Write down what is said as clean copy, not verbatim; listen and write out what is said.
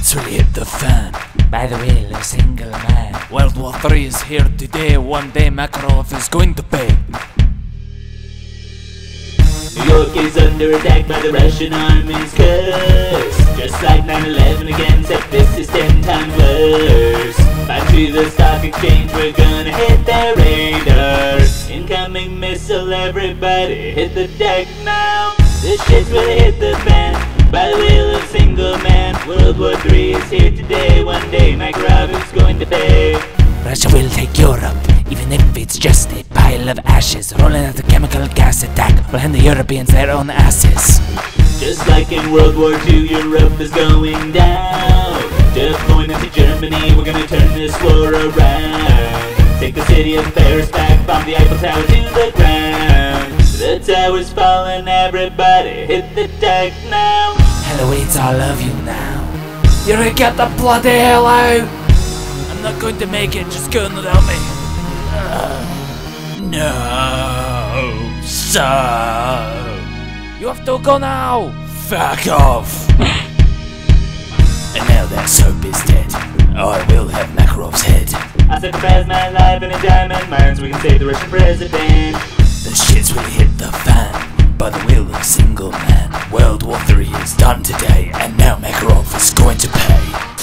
shit's really hit the fan. By the will of a single man. World War III is here today. One day Makarov is going to pay. New York is under attack by the Russian army's curse. Just like 9/11 again, except this is 10 times worse. Back to the stock exchange, we're gonna hit their radar. Incoming missile, everybody hit the deck now. This shit's really hit the fan. By the will of a single man. World War III is here today. One day Makarov is going to pay. Russia will take Europe, even if it's just a pile of ashes. Rolling out a chemical gas attack will hand the Europeans their own asses. Just like in World War II, Europe is going down. Just point into Germany, we're gonna turn this war around. Take the city of Paris back, bomb the Eiffel Tower to the ground. The tower's falling, everybody hit the deck now. Hello, it's all of you now. You get the bloody hell out! I'm not going to make it, just go without me. No, sir. You have to go now! Fuck off. And now that soap is dead, I will have Makarov's head. I sacrifice my life in a diamond mines, we can save the Russian president. The shit's really hit the fan. By the will of a single man. World War III is done today, and now Makarov is going to pay.